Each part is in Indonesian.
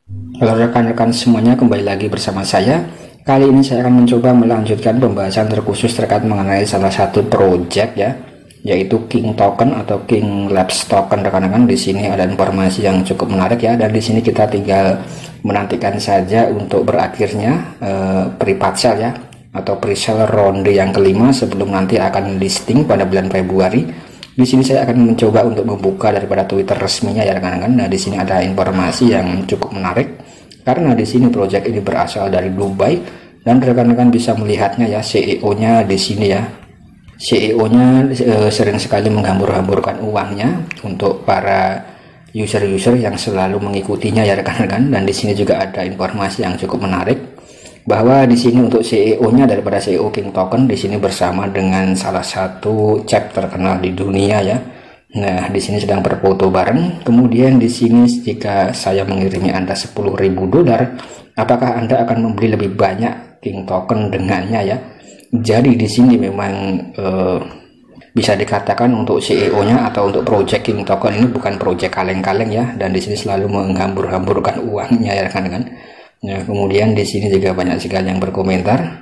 Halo rekan-rekan semuanya, kembali lagi bersama saya. Kali ini saya akan mencoba melanjutkan pembahasan terkhusus terkait mengenai salah satu project ya, yaitu King Token atau King Labs Token. Rekan-rekan, di sini ada informasi yang cukup menarik ya, dan di sini kita tinggal menantikan saja untuk berakhirnya pre-part sale ya, atau pre-sale ronde yang kelima sebelum nanti akan listing pada bulan Februari. Di sini saya akan mencoba untuk membuka daripada Twitter resminya ya rekan-rekan. Nah, di sini ada informasi yang cukup menarik karena di sini proyek ini berasal dari Dubai dan rekan-rekan bisa melihatnya ya, CEO-nya di sini ya. CEO-nya sering sekali menghambur-hamburkan uangnya untuk para user-user yang selalu mengikutinya ya rekan-rekan. Dan di sini juga ada informasi yang cukup menarik bahwa di sini untuk CEO-nya daripada CEO King Token di sini bersama dengan salah satu chef terkenal di dunia ya. Nah, di sini sedang berfoto bareng. Kemudian di sini jika saya mengirimi Anda $10.000, apakah Anda akan membeli lebih banyak King Token dengannya ya? Jadi di sini memang bisa dikatakan untuk CEO-nya atau untuk project King Token ini bukan project kaleng-kaleng ya, dan di sini selalu menghambur-hamburkan uangnya ya rekan-rekan. Nah, kemudian di sini juga banyak sekali yang berkomentar.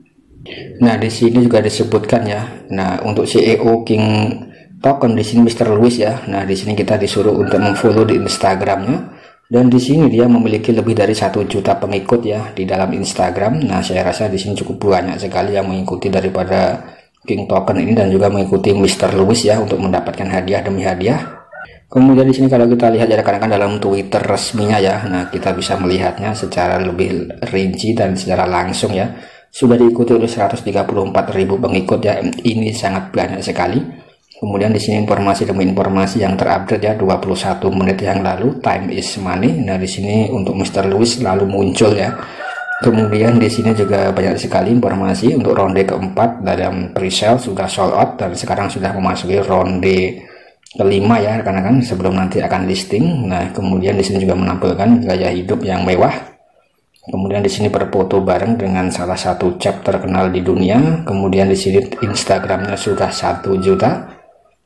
Nah, di sini juga disebutkan ya. Nah, untuk CEO King Token di sini Mr. Louis ya. Nah, di sini kita disuruh untuk memfollow di Instagramnya, dan di sini dia memiliki lebih dari 1 juta pengikut ya di dalam Instagram. Nah, saya rasa di sini cukup banyak sekali yang mengikuti daripada King Token ini dan juga mengikuti Mr. Louis ya untuk mendapatkan hadiah demi hadiah. Kemudian di sini kalau kita lihat ya rekan-rekan dalam Twitter resminya ya, nah kita bisa melihatnya secara lebih rinci dan secara langsung ya. Sudah diikuti oleh 134.000 pengikut ya. Ini sangat banyak sekali. Kemudian di sini informasi demi informasi yang terupdate ya, 21 menit yang lalu, time is money. Nah, di sini untuk Mr. Louis selalu muncul ya. Kemudian di sini juga banyak sekali informasi untuk ronde keempat dalam pre-sale sudah sold out dan sekarang sudah memasuki ronde kelima ya rekan-rekan sebelum nanti akan listing. Nah, kemudian di sini juga menampilkan gaya hidup yang mewah. Kemudian di sini berfoto bareng dengan salah satu chef terkenal di dunia. Kemudian di sini Instagramnya sudah 1 juta.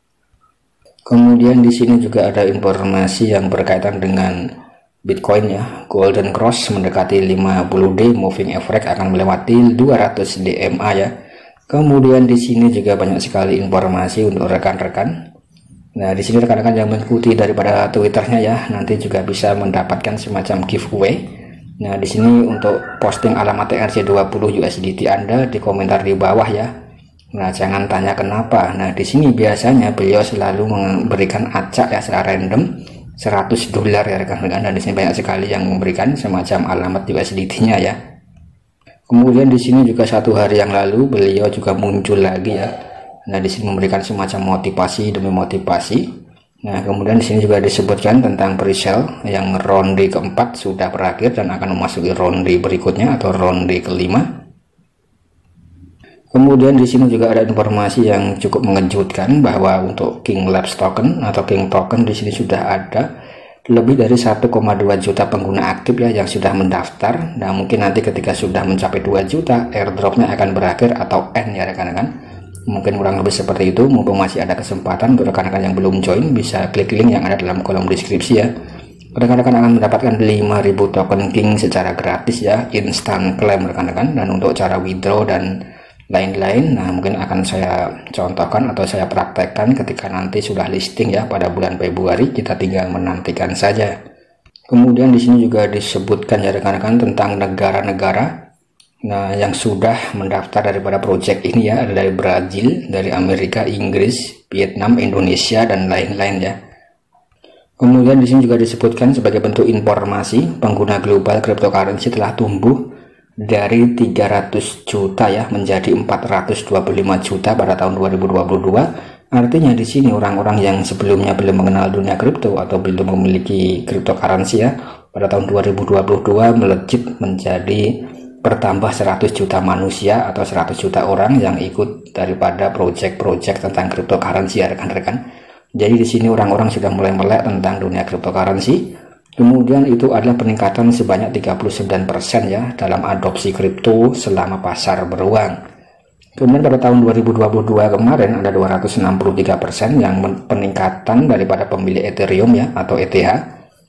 Kemudian di sini juga ada informasi yang berkaitan dengan Bitcoin ya. Golden Cross mendekati 50D, moving average akan melewati 200 DMA ya. Kemudian di sini juga banyak sekali informasi untuk rekan-rekan. Nah, di sini rekan-rekan yang mengikuti daripada Twitternya ya, nanti juga bisa mendapatkan semacam giveaway. Nah, di sini untuk posting alamat ERC20 USDT Anda di komentar di bawah ya. Nah, jangan tanya kenapa. Nah, di sini biasanya beliau selalu memberikan acak ya secara random $100 ya rekan-rekan, dan di sini banyak sekali yang memberikan semacam alamat USDT-nya ya. Kemudian di sini juga 1 hari yang lalu beliau juga muncul lagi ya. Nah, di sini memberikan semacam motivasi demi motivasi. Nah, kemudian di sini juga disebutkan tentang pre-sale yang ronde keempat sudah berakhir dan akan memasuki ronde berikutnya atau ronde kelima. Kemudian di sini juga ada informasi yang cukup mengejutkan bahwa untuk King Labs Token atau King Token di sini sudah ada lebih dari 1,2 juta pengguna aktif ya yang sudah mendaftar. Nah, mungkin nanti ketika sudah mencapai 2 juta airdropnya akan berakhir atau end ya rekan-rekan. Mungkin kurang lebih seperti itu. Mumpung masih ada kesempatan untuk rekan-rekan yang belum join, bisa klik link yang ada dalam kolom deskripsi ya. Rekan-rekan akan mendapatkan 5.000 token King secara gratis ya, instant claim rekan-rekan. Dan untuk cara withdraw dan lain-lain, nah mungkin akan saya contohkan atau saya praktekkan ketika nanti sudah listing ya pada bulan Februari. Kita tinggal menantikan saja. Kemudian di sini juga disebutkan ya rekan-rekan tentang negara-negara. Nah, yang sudah mendaftar daripada project ini ya, ada dari Brazil, dari Amerika, Inggris, Vietnam, Indonesia, dan lain-lain ya. Kemudian di sini juga disebutkan sebagai bentuk informasi, pengguna global cryptocurrency telah tumbuh dari 300 juta ya menjadi 425 juta pada tahun 2022. Artinya di sini orang-orang yang sebelumnya belum mengenal dunia kripto atau belum memiliki cryptocurrency ya, pada tahun 2022 melejit menjadi bertambah 100 juta manusia atau 100 juta orang yang ikut daripada project-project tentang cryptocurrency ya rekan-rekan. Jadi di sini orang-orang sudah mulai melek tentang dunia cryptocurrency. Kemudian itu adalah peningkatan sebanyak 39% ya dalam adopsi kripto selama pasar beruang. Kemudian pada tahun 2022 kemarin ada 263% yang peningkatan daripada pemilih Ethereum ya atau ETH.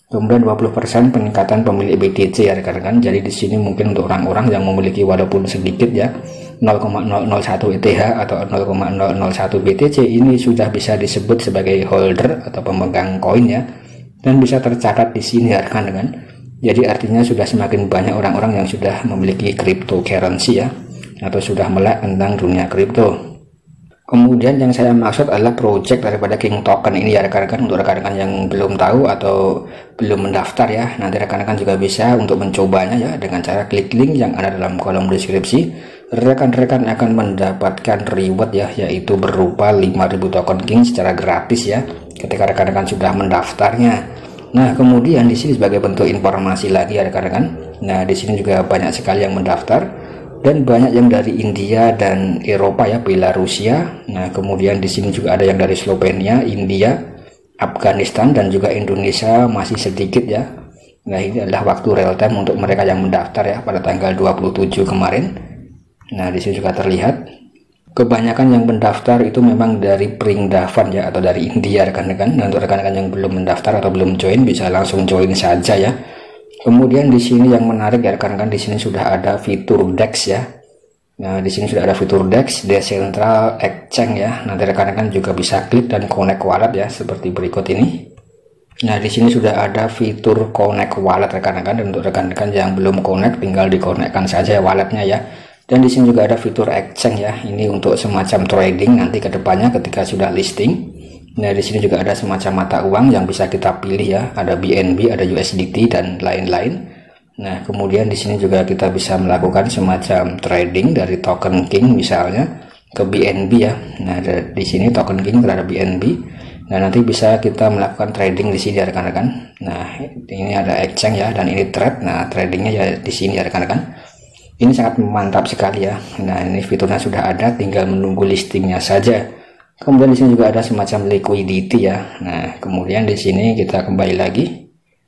Kemudian 20% peningkatan pemilik BTC ya rekan-rekan. Jadi di sini mungkin untuk orang-orang yang memiliki walaupun sedikit ya 0,001 ETH atau 0,001 BTC ini sudah bisa disebut sebagai holder atau pemegang koin ya, dan bisa tercatat di sini ya rekan-rekan. Jadi artinya sudah semakin banyak orang-orang yang sudah memiliki cryptocurrency ya, atau sudah melek tentang dunia kripto. Kemudian yang saya maksud adalah project daripada King Token ini ya rekan-rekan. Untuk rekan-rekan yang belum tahu atau belum mendaftar ya, nanti rekan-rekan juga bisa untuk mencobanya ya dengan cara klik link yang ada dalam kolom deskripsi. Rekan-rekan akan mendapatkan reward ya, yaitu berupa 5.000 token King secara gratis ya ketika rekan-rekan sudah mendaftarnya. Nah, kemudian di sini sebagai bentuk informasi lagi ya rekan-rekan. Nah, di sini juga banyak sekali yang mendaftar dan banyak yang dari India dan Eropa ya, Belarusia. Nah, kemudian di sini juga ada yang dari Slovenia, India, Afghanistan dan juga Indonesia masih sedikit ya. Nah, ini adalah waktu real time untuk mereka yang mendaftar ya pada tanggal 27 kemarin. Nah, di sini juga terlihat kebanyakan yang mendaftar itu memang dari Pringdavan ya, atau dari India rekan-rekan. Nah, untuk rekan-rekan yang belum mendaftar atau belum join bisa langsung join saja ya. Kemudian di sini yang menarik ya rekan-rekan, di sini sudah ada fitur DEX ya. Nah, di sini sudah ada fitur DEX, Decentral Exchange ya. Nanti rekan-rekan juga bisa klik dan connect wallet ya seperti berikut ini. Nah, di sini sudah ada fitur connect wallet rekan-rekan, dan untuk rekan-rekan yang belum connect tinggal dikonekkan saja walletnya ya. Dan di sini juga ada fitur exchange ya. Ini untuk semacam trading nanti ke depannya ketika sudah listing. Nah, di sini juga ada semacam mata uang yang bisa kita pilih ya. Ada BNB, ada USDT dan lain-lain. Nah, kemudian di sini juga kita bisa melakukan semacam trading dari token King misalnya ke BNB ya. Nah, di sini token King terhadap BNB. Nah, nanti bisa kita melakukan trading di sini ya rekan-rekan. Nah, ini ada exchange ya, dan ini trade. Nah, tradingnya ya di sini ya rekan-rekan. Ini sangat mantap sekali ya. Nah, ini fiturnya sudah ada, tinggal menunggu listingnya saja. Kemudian di sini juga ada semacam liquidity ya. Nah, kemudian di sini kita kembali lagi.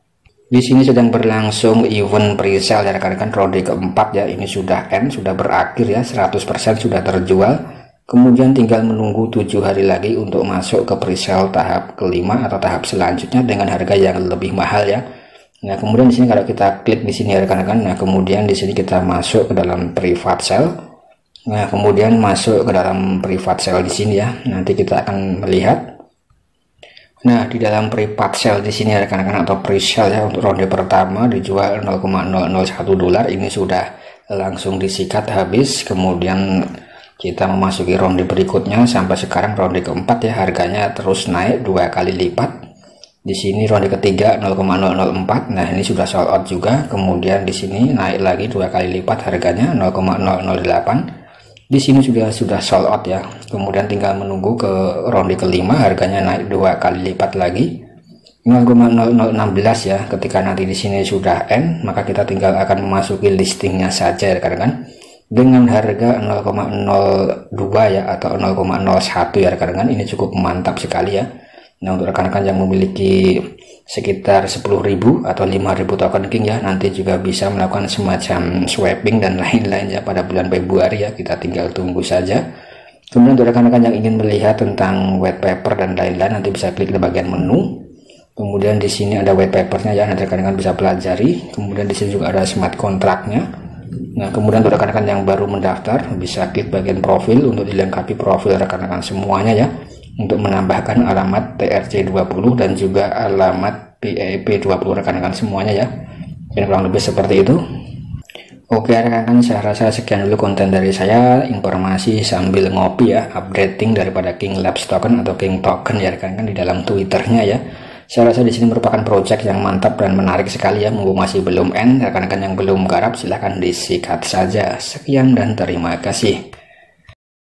Di sini sedang berlangsung event pre-sale ya rekan-rekan, ronde keempat ya. Ini sudah end, sudah berakhir ya, 100% sudah terjual. Kemudian tinggal menunggu 7 hari lagi untuk masuk ke pre-sale tahap kelima atau tahap selanjutnya dengan harga yang lebih mahal ya. Nah, kemudian di sini kalau kita klik di sini ya rekan-rekan, nah kemudian di sini kita masuk ke dalam private sale. Nah, kemudian masuk ke dalam private sale di sini ya. Nanti kita akan melihat. Nah, di dalam private sale di sini ya rekan-rekan, atau pre-sale ya, untuk ronde pertama dijual 0,001 dolar. Ini sudah langsung disikat habis. Kemudian kita memasuki ronde berikutnya sampai sekarang ronde keempat ya, harganya terus naik 2 kali lipat. Di sini ronde ketiga 0,004. Nah, ini sudah sold out juga. Kemudian di sini naik lagi 2 kali lipat harganya 0,008. Di sini sudah sold out ya. Kemudian tinggal menunggu ke ronde kelima, harganya naik 2 kali lipat lagi 0,0016 ya. Ketika nanti di sini sudah end, maka kita tinggal akan memasuki listingnya saja rekan-rekan dengan harga 0,02 ya, atau 0,01 ya rekan-rekan. Ini cukup mantap sekali ya. Nah, untuk rekan-rekan yang memiliki sekitar 10.000 atau 5.000 token King ya, nanti juga bisa melakukan semacam swapping dan lain-lain ya pada bulan Februari ya. Kita tinggal tunggu saja. Kemudian untuk rekan-rekan yang ingin melihat tentang white paper dan lain-lain, nanti bisa klik di bagian menu. Kemudian di sini ada white papernya ya, nanti rekan-rekan bisa pelajari. Kemudian di sini juga ada smart contractnya. Nah, kemudian untuk rekan-rekan yang baru mendaftar bisa klik bagian profil untuk dilengkapi profil rekan-rekan semuanya ya, untuk menambahkan alamat TRC20 dan juga alamat PEP20 rekan-rekan semuanya ya. Ini kurang lebih seperti itu. Oke rekan-rekan, saya rasa sekian dulu konten dari saya, informasi sambil ngopi ya, updating daripada King Labs Token atau King Token ya rekan-rekan di dalam Twitternya ya. Saya rasa di sini merupakan project yang mantap dan menarik sekali ya, mumpung masih belum end. Rekan-rekan yang belum garap silahkan disikat saja. Sekian dan terima kasih.